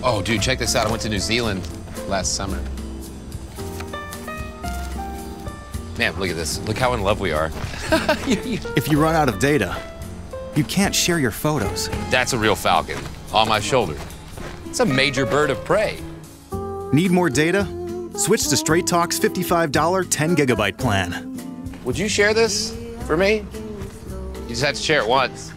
Oh, dude, check this out. I went to New Zealand last summer. Man, look at this. Look how in love we are. If you run out of data, you can't share your photos. That's a real falcon on my shoulder. It's a major bird of prey. Need more data? Switch to Straight Talk's $55 10 gigabyte plan. Would you share this for me? You just have to share it once.